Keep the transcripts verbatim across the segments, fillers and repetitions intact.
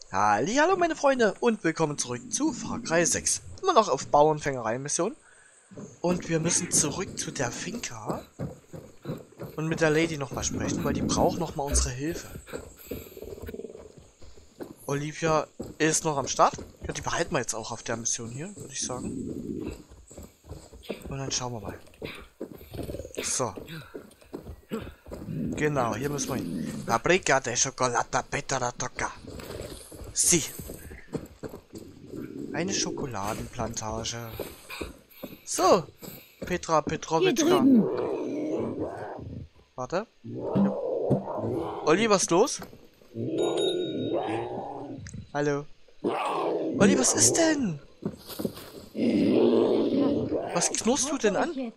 Hallo meine Freunde und willkommen zurück zu Far Cry sechs. Immer noch auf Bauernfängerei-Mission. Und wir müssen zurück zu der Finca und mit der Lady nochmal sprechen, weil die braucht nochmal unsere Hilfe. Olivia ist noch am Start. Ja, die behalten wir jetzt auch auf der Mission hier, würde ich sagen. Und dann schauen wir mal. So. Genau, hier müssen wir hin. Fabbrica de Chocolata Petra Tocca. Sie. Eine Schokoladenplantage. So. Petra Petrovitschka. Warte. Ja. Olli, was ist los? Hallo. Olli, was ist denn? Was knurrst du denn an?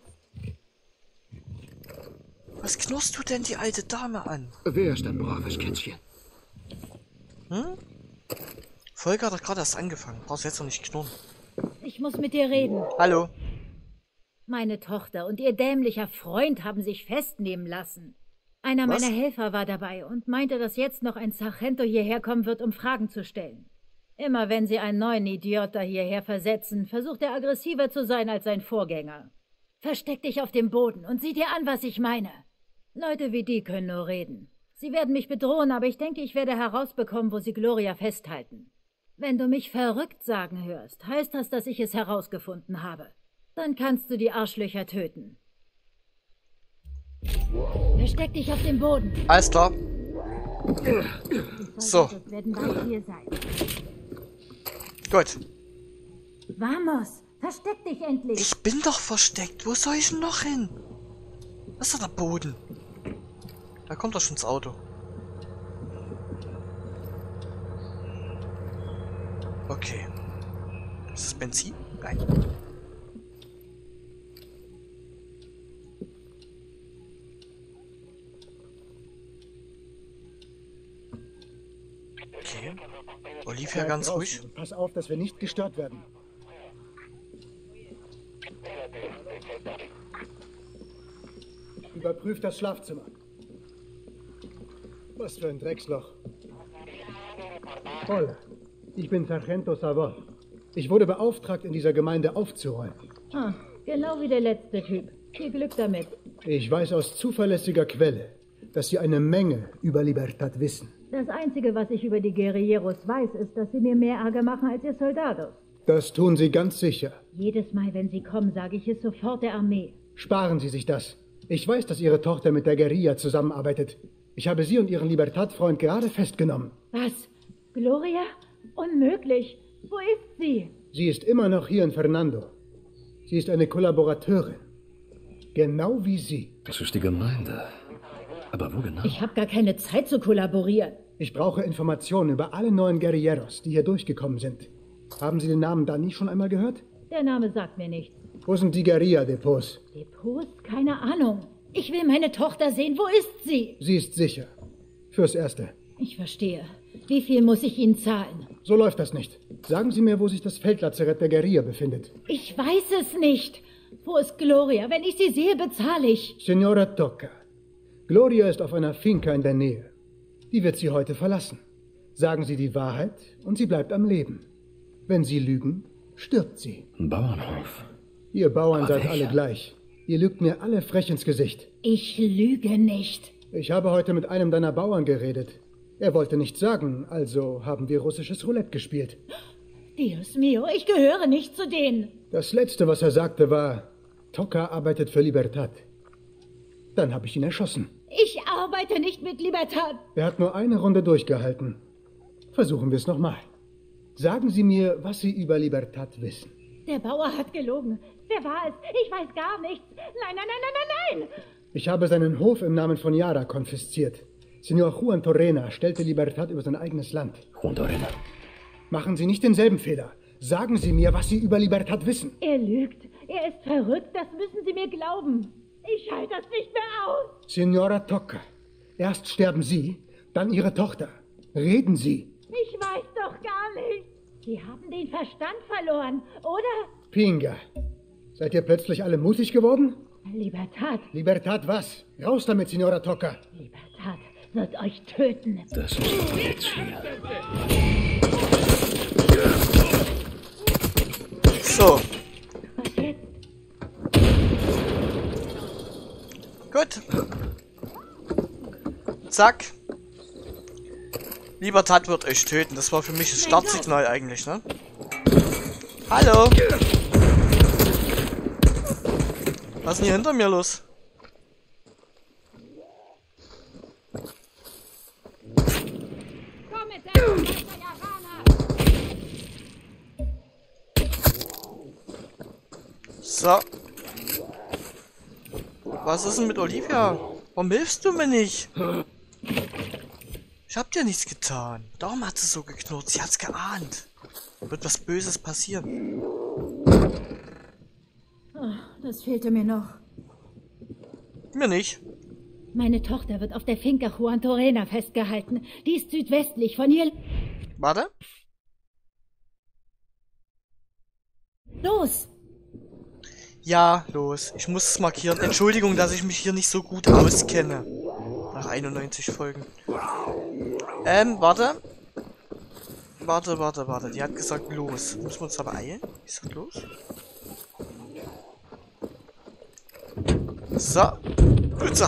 Was knurrst du denn die alte Dame an? Wer ist ein braves Kätzchen? Hm? Volker hat doch gerade erst angefangen. Brauchst jetzt noch nicht knurren. Ich muss mit dir reden. Hallo. Meine Tochter und ihr dämlicher Freund haben sich festnehmen lassen. Einer Was? meiner Helfer war dabei und meinte, dass jetzt noch ein Sargento hierher kommen wird, um Fragen zu stellen. Immer wenn sie einen neuen Idiota hierher versetzen, versucht er aggressiver zu sein als sein Vorgänger. Versteck dich auf dem Boden und sieh dir an, was ich meine. Leute wie die können nur reden. Sie werden mich bedrohen, aber ich denke, ich werde herausbekommen, wo sie Gloria festhalten. Wenn du mich verrückt sagen hörst, heißt das, dass ich es herausgefunden habe. Dann kannst du die Arschlöcher töten. Versteck dich auf dem Boden. Alles klar. Die So. Soldaten werden bald hier sein. Gut. Vamos, versteck dich endlich. Ich bin doch versteckt. Wo soll ich denn noch hin? Was ist doch der Boden? Da kommt doch schon das Auto. Okay. Ist das Benzin? Nein. Okay. Olivia Bleib ganz draußen ruhig. und pass auf, dass wir nicht gestört werden. Überprüft das Schlafzimmer. Was für ein Drecksloch. Hola, ich bin Sargento Savon. Ich wurde beauftragt, in dieser Gemeinde aufzuräumen. Ah, genau wie der letzte Typ. Viel Glück damit. Ich weiß aus zuverlässiger Quelle, dass Sie eine Menge über Libertad wissen. Das Einzige, was ich über die Guerilleros weiß, ist, dass sie mir mehr Ärger machen als ihr Soldados. Das tun Sie ganz sicher. Jedes Mal, wenn sie kommen, sage ich es sofort der Armee. Sparen Sie sich das. Ich weiß, dass Ihre Tochter mit der Guerilla zusammenarbeitet. Ich habe Sie und Ihren Libertad-Freund gerade festgenommen. Was? Gloria? Unmöglich. Wo ist sie? Sie ist immer noch hier in Fernando. Sie ist eine Kollaborateurin. Genau wie Sie. Das ist die Gemeinde. Aber wo genau? Ich habe gar keine Zeit zu kollaborieren. Ich brauche Informationen über alle neuen Guerilleros, die hier durchgekommen sind. Haben Sie den Namen Dani schon einmal gehört? Der Name sagt mir nichts. Wo sind die Guerilla-Depots? Depots? Keine Ahnung. Ich will meine Tochter sehen. Wo ist sie? Sie ist sicher. Fürs Erste. Ich verstehe. Wie viel muss ich Ihnen zahlen? So läuft das nicht. Sagen Sie mir, wo sich das Feldlazarett der Guerilla befindet. Ich weiß es nicht. Wo ist Gloria? Wenn ich sie sehe, bezahle ich. Senora Tocca. Gloria ist auf einer Finca in der Nähe. Die wird sie heute verlassen. Sagen Sie die Wahrheit und sie bleibt am Leben. Wenn Sie lügen, stirbt sie. Ein Bauernhof. Ihr Bauern Aber seid welcher? alle gleich. Ihr lügt mir alle frech ins Gesicht. Ich lüge nicht. Ich habe heute mit einem deiner Bauern geredet. Er wollte nichts sagen, also haben wir russisches Roulette gespielt. Dios mio, ich gehöre nicht zu denen. Das Letzte, was er sagte, war, Tocca arbeitet für Libertad. Dann habe ich ihn erschossen. Ich arbeite nicht mit Libertad. Er hat nur eine Runde durchgehalten. Versuchen wir es nochmal. Sagen Sie mir, was Sie über Libertad wissen. Der Bauer hat gelogen. Wer war es? Ich weiß gar nichts. Nein, nein, nein, nein, nein, nein. Ich habe seinen Hof im Namen von Yara konfisziert. Senor Juan Torrena stellte Libertad über sein eigenes Land. Juan Torrena. Machen Sie nicht denselben Fehler. Sagen Sie mir, was Sie über Libertad wissen. Er lügt. Er ist verrückt. Das müssen Sie mir glauben. Ich halte das nicht mehr aus. Senora Tocca, erst sterben Sie, dann Ihre Tochter. Reden Sie. Ich weiß doch gar nicht. Sie haben den Verstand verloren, oder? Pinga, seid ihr plötzlich alle mutig geworden? Libertad. Libertad was? Raus damit, Senora Tocca. Libertad wird euch töten. Das ist doch jetzt hier. Zack. Lieber Tat wird euch töten. Das war für mich das Startsignal eigentlich, ne? Hallo. Was ist denn hier hinter mir los? So. Was ist denn mit Olivia? Warum hilfst du mir nicht? Ich hab dir nichts getan. Darum hat sie so geknurrt. Sie hat's geahnt. Wird was Böses passieren. Oh, das fehlte mir noch. Mir nicht. Meine Tochter wird auf der Finca Juan Torena festgehalten. Die ist südwestlich von hier. Warte. Los! Ja, los. Ich muss es markieren. Entschuldigung, dass ich mich hier nicht so gut auskenne. Nach einundneunzig Folgen. Ähm, warte. Warte, warte, warte. Die hat gesagt, los. Müssen wir uns da beeilen? Wie ist das los? So. Pizza.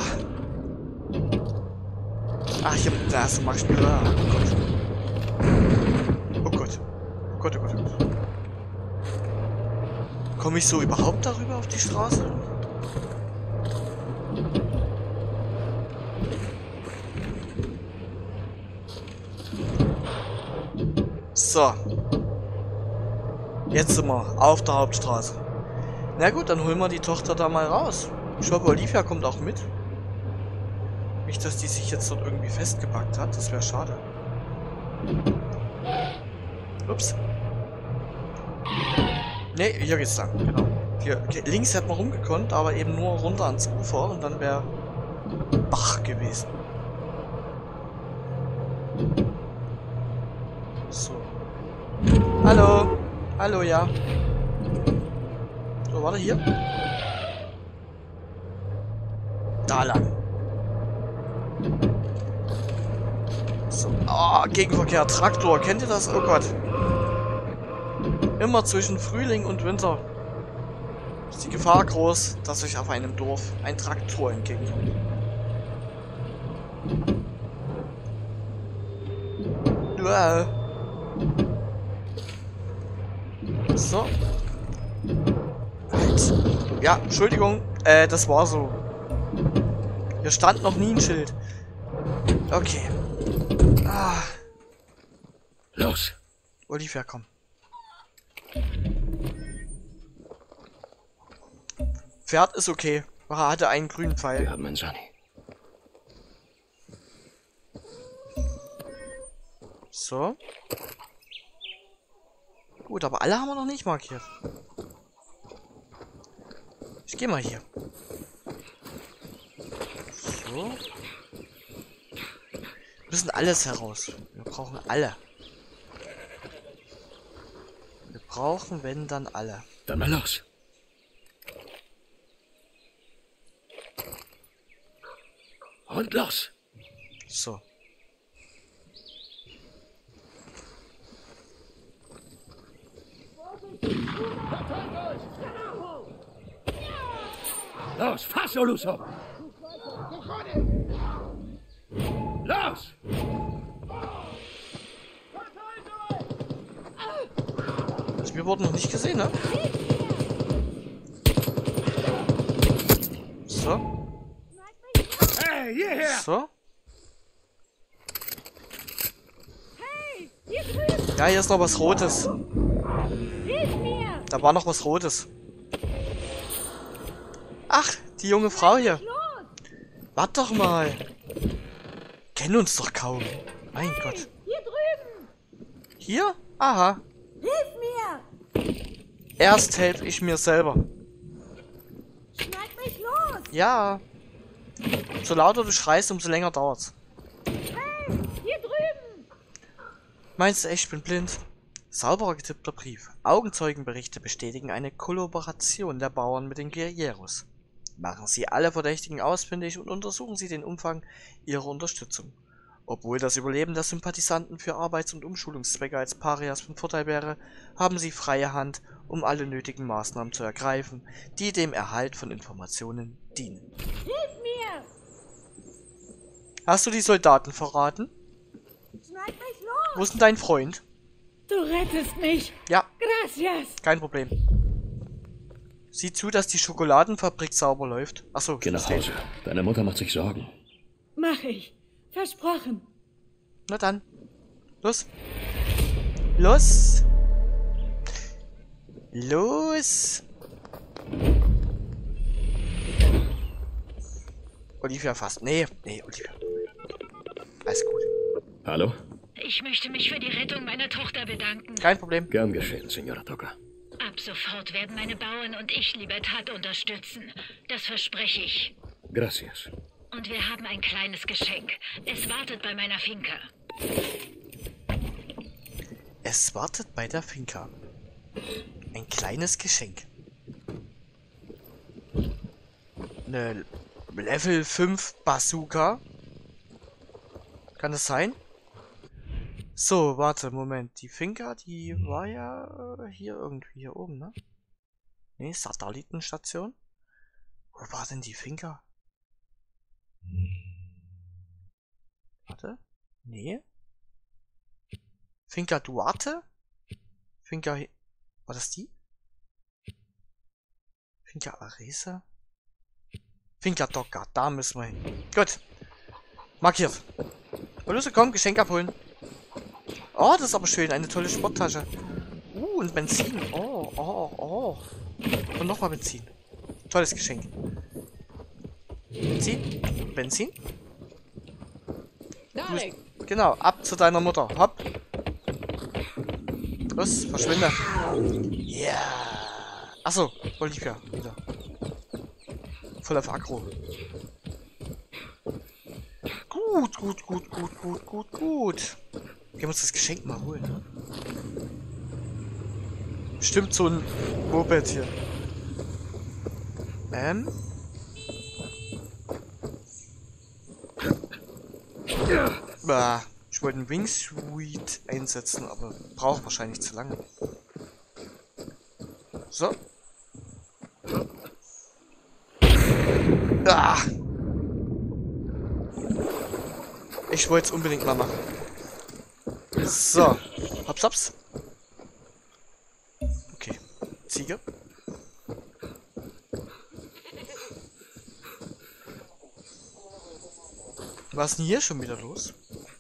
Ach, ich hab... Da ist ein Marktspieler. Oh Gott. Oh Gott. Oh Gott, oh Gott, oh Gott. Komme ich so überhaupt darüber auf die Straße? So. Jetzt sind wir auf der Hauptstraße. Na gut, dann holen wir die Tochter da mal raus. Ich hoffe, Olivia kommt auch mit. Nicht, dass die sich jetzt dort irgendwie festgepackt hat. Das wäre schade. Ups. Ne, hier geht's lang. Genau. Hier, links hätten wir rumgekonnt, aber eben nur runter ans Ufer und dann wäre Bach gewesen. So. Hallo. Hallo, ja. So, warte hier. Da lang. So. Ah, Gegenverkehr, Traktor. Kennt ihr das? Oh Gott. Immer zwischen Frühling und Winter ist die Gefahr groß, dass euch auf einem Dorf ein Traktor entgegenkommt. Wow. So. Halt. Ja, Entschuldigung. Äh, das war so. Hier stand noch nie ein Schild. Okay. Ah. Los. Olivia, komm. Pferd ist okay. Er hatte einen grünen Pfeil. Wir haben einen Johnny. So. Gut, aber alle haben wir noch nicht markiert. Ich gehe mal hier. So. Wir müssen alles heraus. Wir brauchen alle. Wir brauchen, wenn, dann alle. Dann mal los. Und los. So. Los, fass, Soluso! Los! Also wir wurden noch nicht gesehen, ne? So. Hey, hierher! So. Ja, hier ist noch was Rotes. Da war noch was Rotes. Ach, die junge Frau hier. Wart doch mal. Kennen uns doch kaum. Mein Gott. Hier drüben! Hier? Aha. Hilf mir! Erst helfe ich mir selber. Schneid mich los! Ja. So lauter du schreist, umso länger dauert's. Hey, hier drüben! Meinst du echt, ich bin blind? Sauberer getippter Brief. Augenzeugenberichte bestätigen eine Kollaboration der Bauern mit den Guerilleros. Machen Sie alle Verdächtigen ausfindig und untersuchen Sie den Umfang Ihrer Unterstützung. Obwohl das Überleben der Sympathisanten für Arbeits- und Umschulungszwecke als Parias von Vorteil wäre, haben Sie freie Hand, um alle nötigen Maßnahmen zu ergreifen, die dem Erhalt von Informationen dienen. Hilf mir! Hast du die Soldaten verraten? Schneid mich los! Wo ist denn dein Freund? Du rettest mich! Ja, Gracias! kein Problem. Sieh zu, dass die Schokoladenfabrik sauber läuft. Achso, Geh nach Hause. Deine Mutter macht sich Sorgen. Mach ich. Versprochen. Na dann. Los. Los. Los. Olivia fast. Nee, nee, Olivia. Alles gut. Hallo? Ich möchte mich für die Rettung meiner Tochter bedanken. Kein Problem. Gern geschehen, Senora Toka. Ab sofort werden meine Bauern und ich Libertad unterstützen. Das verspreche ich. Gracias. Und wir haben ein kleines Geschenk. Es wartet bei meiner Finca. Es wartet bei der Finca. Ein kleines Geschenk. Eine Level fünf Bazooka. Kann das sein? So, warte, Moment. Die Finca, die war ja äh, hier irgendwie hier oben, ne? Ne, Satellitenstation. Wo war denn die Finca? Warte. Nee. Finca Duarte? Finca... War das die? Finca Aresa? Finca Toka, da müssen wir hin. Gut. Markiert. Und los, komm, Geschenk abholen. Oh, das ist aber schön. Eine tolle Sporttasche. Uh, und Benzin. Oh, oh, oh. Und nochmal Benzin. Tolles Geschenk. Benzin? Benzin? Darling. Genau, ab zu deiner Mutter. Hopp. Los, verschwinde. Ja. Yeah. Achso, Olivia wieder. Voll auf Aggro. Gut, gut, gut, gut, gut, gut, gut. Gehen wir uns das Geschenk mal holen, ne? Stimmt, so ein Moped hier. Ähm. Bah, ich wollte einen Wingsuit einsetzen, aber braucht wahrscheinlich zu lange. So. Ah. Ich wollte es unbedingt mal machen. So. Hops, hops. Okay. Ziege. Was ist denn hier schon wieder los?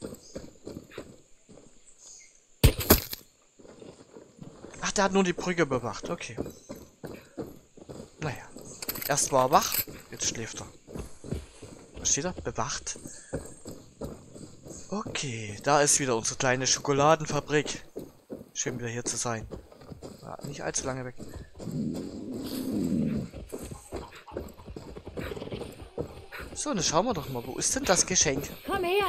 Ach, der hat nur die Brücke bewacht. Okay. Naja. Erst war er wach, jetzt schläft er. Was steht da? Bewacht. Okay, da ist wieder unsere kleine Schokoladenfabrik. Schön wieder hier zu sein. Ja, nicht allzu lange weg. So, dann schauen wir doch mal, wo ist denn das Geschenk? Komm her!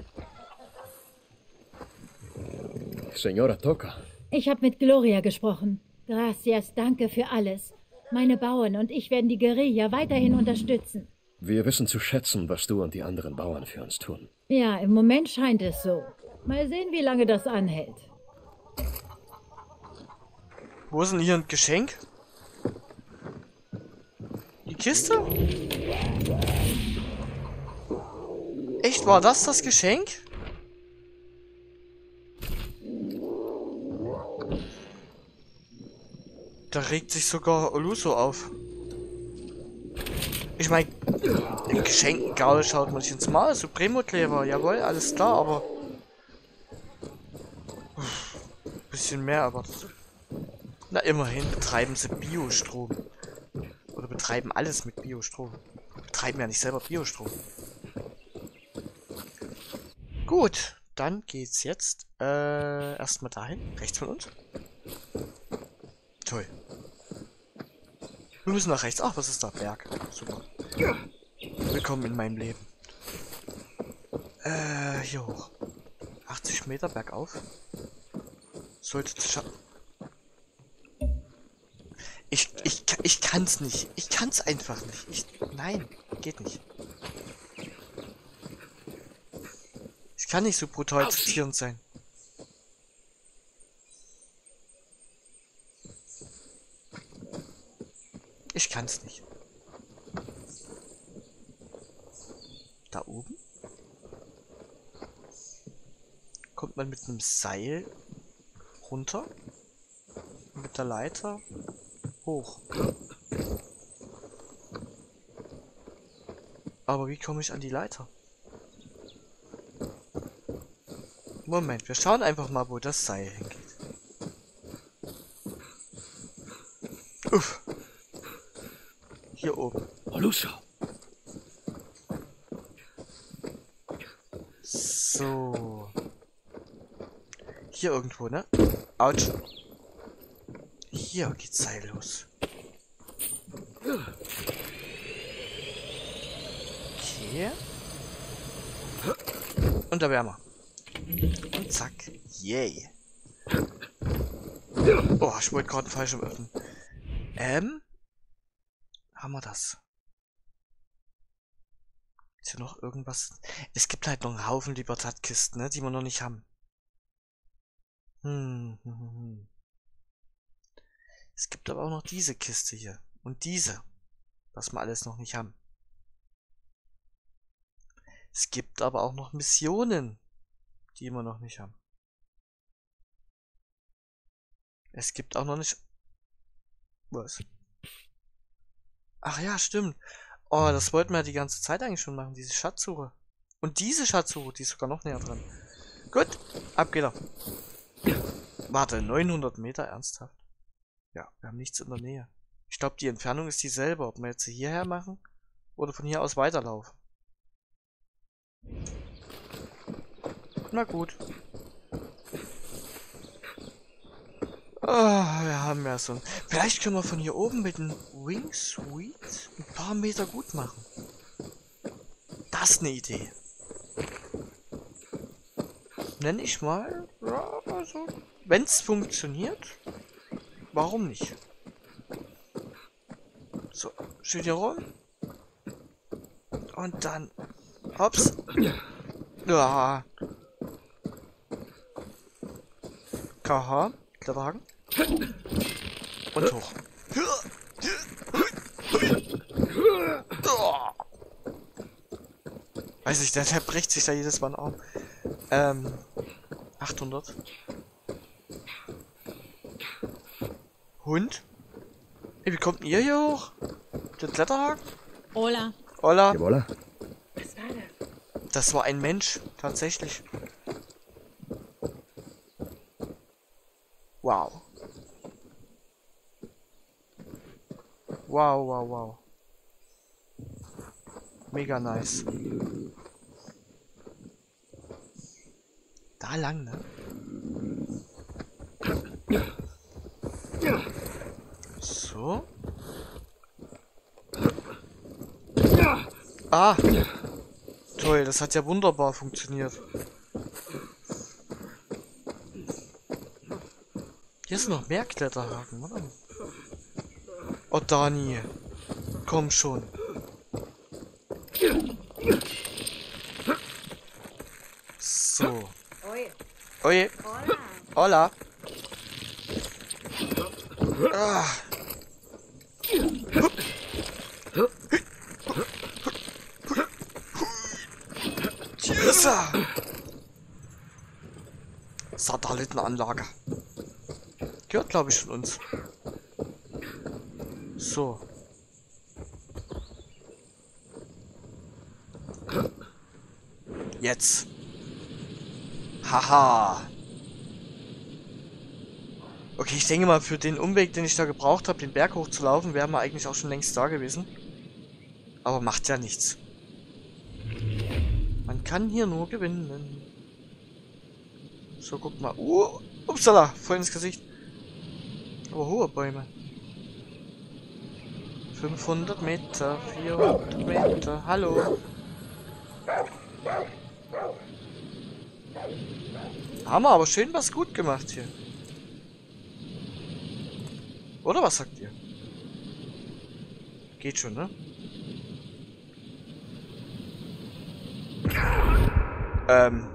Senora Toka. Ich habe mit Gloria gesprochen. Gracias, danke für alles. Meine Bauern und ich werden die Guerilla weiterhin unterstützen. Wir wissen zu schätzen, was du und die anderen Bauern für uns tun. Ja, im Moment scheint es so. Mal sehen, wie lange das anhält. Wo ist denn hier ein Geschenk? Die Kiste? Echt, war das das Geschenk? Da regt sich sogar Oluso auf. Ich meine, in Geschenken Gaul schaut man sich ins Maul. Supremo-Kleber, jawohl, alles klar, aber... Uff, bisschen mehr erwartet. Na, immerhin betreiben sie Biostrom. Oder betreiben alles mit Biostrom. Betreiben ja nicht selber Biostrom. Gut, dann geht's jetzt äh, erstmal dahin. Rechts von uns. Toll. Wir müssen nach rechts. Ach, was ist da? Berg. Super. Willkommen in meinem Leben. Äh, hier hoch. achtzig Meter bergauf. Sollte zu schaffen. Ich, ich, ich kann's nicht. Ich kann's einfach nicht. Ich, nein, geht nicht. Ich kann nicht so brutal zitierend sein. Ich kann's nicht. Da oben? kommt man mit einem Seil runter. Und mit der Leiter hoch. Aber wie komme ich an die Leiter? Moment, wir schauen einfach mal, wo das Seil hingeht. Uff. Hier oben. Lucia. So. Hier irgendwo, ne? Autsch. Hier geht's Seil los. Okay. Und da wären wir. Und zack. Yay. Oh, ich wollte gerade einen Fallschirm öffnen. Ähm. Haben wir das? Ist hier noch irgendwas? Es gibt halt noch einen Haufen Libertad-Kisten, ne, die wir noch nicht haben. Hm, hm, hm, hm. Es gibt aber auch noch diese Kiste hier. Und diese. Was wir alles noch nicht haben. Es gibt aber auch noch Missionen, die wir noch nicht haben. Es gibt auch noch nicht... Was? Ach ja, stimmt. Oh, das wollten wir ja die ganze Zeit eigentlich schon machen, diese Schatzsuche. Und diese Schatzsuche, die ist sogar noch näher dran. Gut, ab geht er. Warte, neunhundert Meter, ernsthaft? Ja, wir haben nichts in der Nähe. Ich glaube, die Entfernung ist dieselbe, ob wir jetzt hierher machen oder von hier aus weiterlaufen. Na gut. Ah, wir haben ja so ein... Vielleicht können wir von hier oben mit dem Wingsuit ein paar Meter gut machen. Das ist eine Idee. Nenn ich mal... Ja, also... Wenn es funktioniert, warum nicht? So, schön hier rum. Und dann... Hops. Ja. K H. Kletterhaken. Und hoch. Weiß ich, der, der bricht sich da jedes Mal auf. Ähm, achthundert. Hund? Ey, wie kommt ihr hier hoch? Der Kletterhaken? Hola. Hola. Hola. Was war das? Das war ein Mensch, tatsächlich. Wow. Wow, wow, wow. Mega nice. Da lang, ne? So. Ah. Toll, das hat ja wunderbar funktioniert. Hier sind noch mehr Kletterhaken, oder? Oh, Dani. Komm schon. So. Oje. Hola. Ah. Tschüss. Satellitenanlage. Gehört, glaube ich, von uns. So. Jetzt. Haha. Okay, ich denke mal, für den Umweg, den ich da gebraucht habe, den Berg hochzulaufen, wären wir eigentlich auch schon längst da gewesen. Aber macht ja nichts. Man kann hier nur gewinnen. So, guck mal. Uh, upsala, voll ins Gesicht. Aber hohe Bäume. fünfhundert Meter, vierhundert Meter. Hallo. Haben wir aber schön was gut gemacht hier. Oder was sagt ihr? Geht schon, ne? Ähm.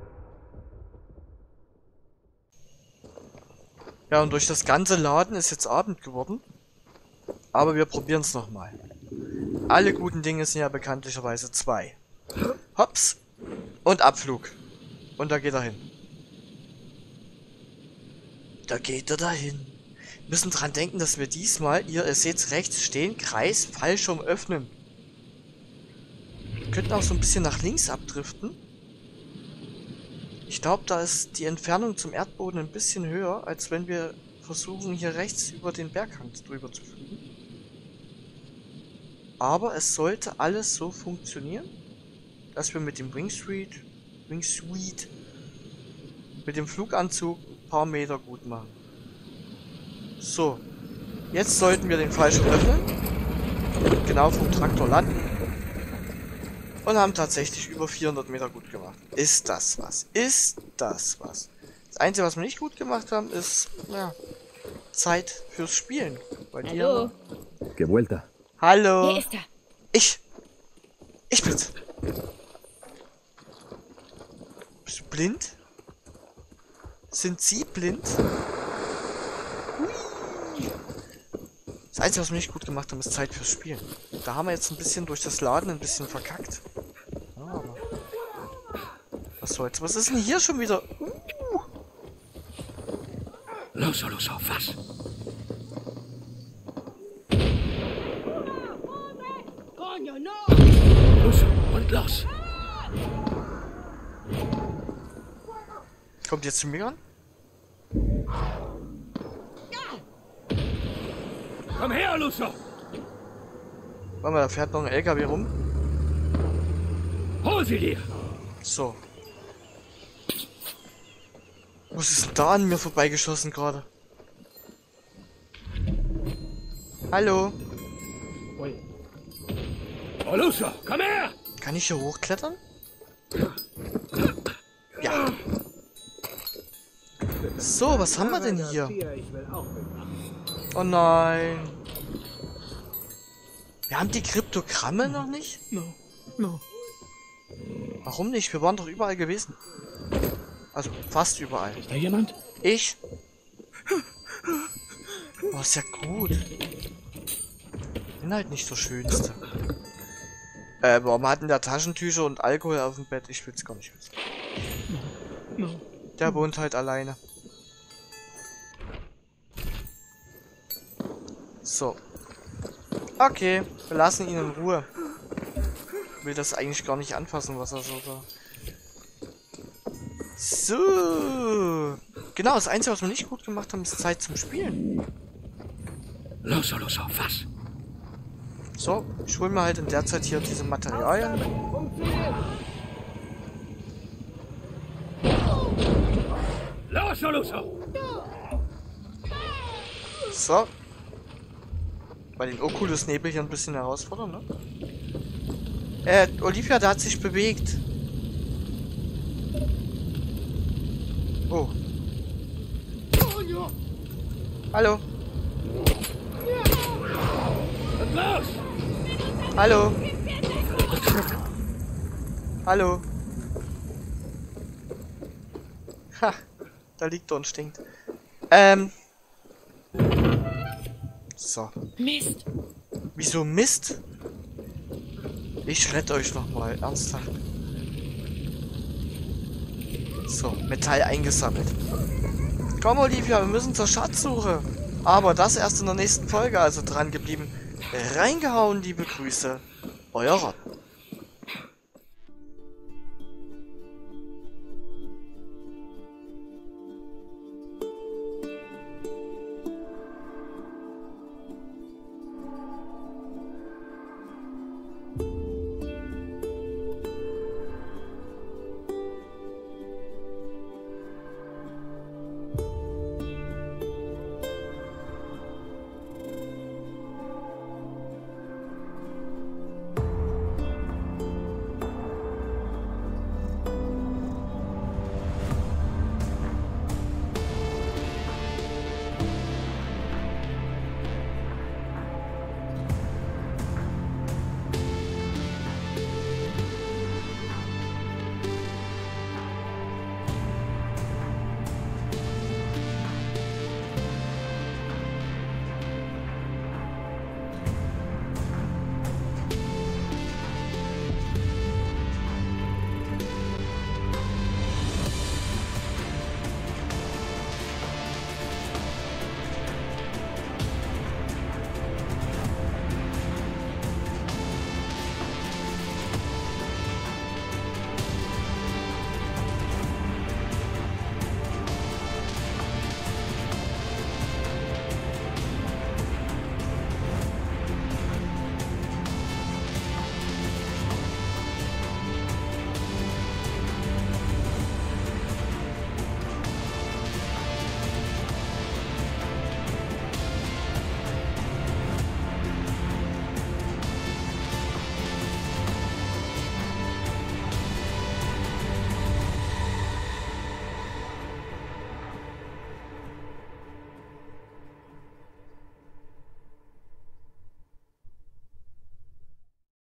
Ja, und durch das ganze Laden ist jetzt Abend geworden. Aber wir probieren es nochmal. Alle guten Dinge sind ja bekanntlicherweise zwei. Hops. Und Abflug. Und da geht er hin. Da geht er dahin. Wir müssen dran denken, dass wir diesmal, ihr, ihr seht rechts stehen, Kreis, Fallschirm öffnen. Wir könnten auch so ein bisschen nach links abdriften. Ich glaube, da ist die Entfernung zum Erdboden ein bisschen höher, als wenn wir versuchen, hier rechts über den Berghang drüber zu fliegen. Aber es sollte alles so funktionieren, dass wir mit dem Wingsuit, Wingsuit, mit dem Fluganzug ein paar Meter gut machen. So, jetzt sollten wir den Fallschirm öffnen, genau vom Traktor landen und haben tatsächlich über vierhundert Meter gut gemacht. Ist das was? Ist das was? Das Einzige, was wir nicht gut gemacht haben, ist, ja, Zeit fürs Spielen. Bei Hallo? dir. Que vuelta. Hallo. Hier ist er. Ich. Ich bin's. Bist du blind? Sind Sie blind? Hui. Das Einzige, was wir nicht gut gemacht haben, ist Zeit fürs Spielen. Da haben wir jetzt ein bisschen durch das Laden ein bisschen verkackt. Ja, aber was soll's? Was ist denn hier schon wieder? Uh. Los, los, auf was? Los und los. Kommt jetzt zu mir ran? Komm her, Lucio. Warte mal, da fährt noch ein L K W rum. Hol sie dir. So. Was ist denn da an mir vorbeigeschossen gerade? Hallo? Oh, Lucio, komm her. Kann ich hier hochklettern? Ja. So, was haben wir denn hier? Oh nein. Wir haben die Kryptogramme noch nicht? No, no. Warum nicht? Wir waren doch überall gewesen. Also, fast überall. Ist da jemand? Ich? Oh, ist ja gut. Bin halt nicht so schönste. Äh, warum hatten der Taschentücher und Alkohol auf dem Bett? Ich will's gar nicht wissen. Der wohnt halt alleine. So. Okay, wir lassen ihn in Ruhe. Ich will das eigentlich gar nicht anfassen, was er so da... So. Genau, das Einzige, was wir nicht gut gemacht haben, ist Zeit zum Spielen. Los, los, auf was? So, ich hole mir halt in der Zeit hier diese Materialien. Los, los. So. Bei den Oculus-Nebel hier ein bisschen herausfordern, ne? Äh, Olivia, da hat sich bewegt. Oh. Hallo. Los! Hallo. Hallo. Ha, da liegt er und stinkt. Ähm. So. Mist. Wieso Mist? Ich rette euch nochmal, ernsthaft. So, Metall eingesammelt. Komm, Olivia, wir müssen zur Schatzsuche. Aber das erst in der nächsten Folge, also dran geblieben. Reingehauen, liebe Grüße. Euer Rotten.